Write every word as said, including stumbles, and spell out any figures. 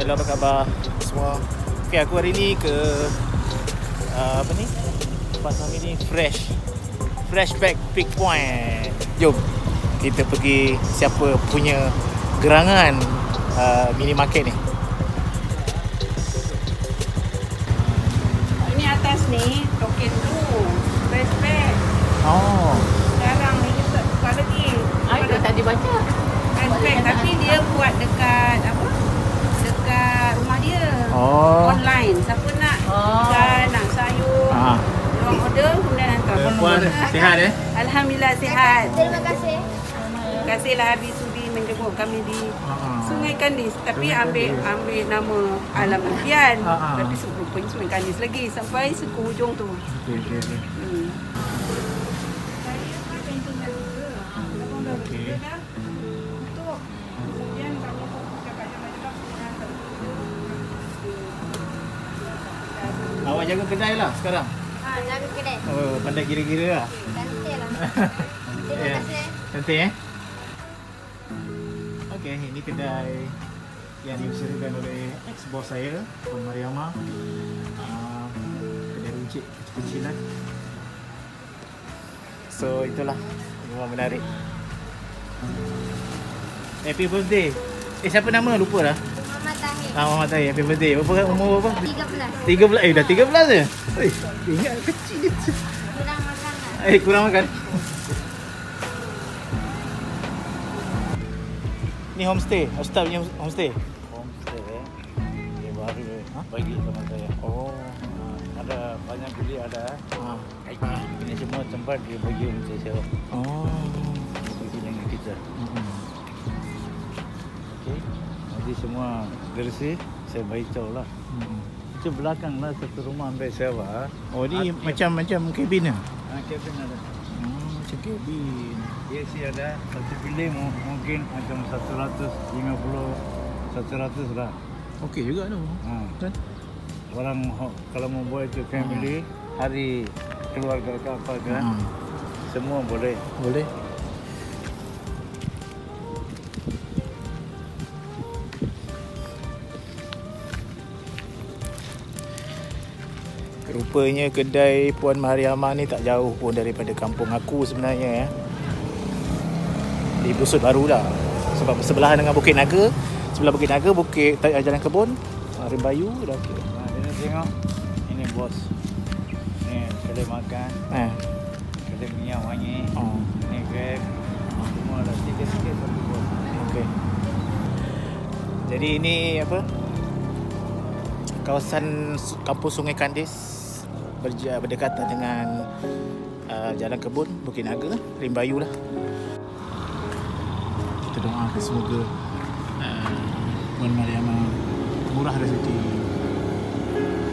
Hello, apa khabar semua? Okay, aku hari ni ke uh, apa ni? Tempat kami ni Fresh Freshback Peak Point. Jom kita pergi siapa punya gerangan uh, minimarket ni. Ini atas ni token tu Freshback. Oh. Sekarang ni kita buka lagi. Ai dah tadi baca. Freshback tapi dia buat dekat apa? Dekat rumah dia. Oh. Online. Siapa nak Oh. ikan, nak sayur. Ah. Orang order kemudian hantar. Eh, Puan sihat eh? Alhamdulillah sihat. Terima kasih. Terima kasihlah habis sudi menjemput kami di Ah. Sungai Kandis. Tapi Sungai ambil Kandis. ambil nama Alam Impian. Ah, ah. Tapi rupanya Sungai Kandis lagi sampai suku hujung tu. Okey, okey, okey. Hmm. Okey. Awak jaga kedai lah sekarang? Ha, jaga kedai. Oh, pandai kira-kira lah. Cantik lah. Terima Ya. kasih. Cantik eh? Okey, ini kedai yang diusahakan oleh ex-bos saya, Puan Mariama. Uh, kedai runcit kecil-kecilan. So, itulah. Memang menarik. Happy birthday. Eh, siapa nama? Lupa lah. Mama Tahir. Ah, Muhammad Tahir. Happy birthday. Berapa umur berapa? tiga belas. tiga belas. Eh, dah tiga belas je? Eh, ingat kecil je. Kurang makan lah. Eh, kurang makan. Ni homestay. Ustaz punya homestay. Homestay eh. Dia baru Ha? bagi sama saya. Oh. Ha, ada banyak beli ada. Ha. Ini semua tempat dia bagi untuk sewa. Oh. Bagi dengan kita. Hmm. Okey. Nanti semua bersih saya beritahu lah. Hmm. Itu belakang lah satu rumah ambil sewa. Oh, ni Ah, macam-macam kabin lah. Ha, Kevin ada. Oh, macam kabin. Dia sih ada satu bilik mu- mungkin macam satu ratus lima puluh, satu ratus lah. Okey juga tu. Ha. Kan? Orang ho- kalau mau buat itu family, hari keluarga ke apa kan, Hmm. semua boleh. Boleh. Rupanya kedai Puan Mariama ni tak jauh pun daripada kampung aku sebenarnya ya. Di Busut Baru lah. Sebab sebelahan dengan Bukit Naga. Sebelah Bukit Naga, Bukit Jalan Kebun, Rimbayu dah okey. Nah, ini tengok, ini bos. Ni kedai makan, Eh. kedai minyak wangi, Oh. ni grab, semua ada sikit-sikit satu bos. Okey. Jadi ini apa? Kawasan su- kampung Sungai Kandis berja, berdekatan dengan uh, Jalan Kebun, Bukit Naga, Rimbayu lah. Kita doakan semoga uh, Puan Mariama murah rezeki.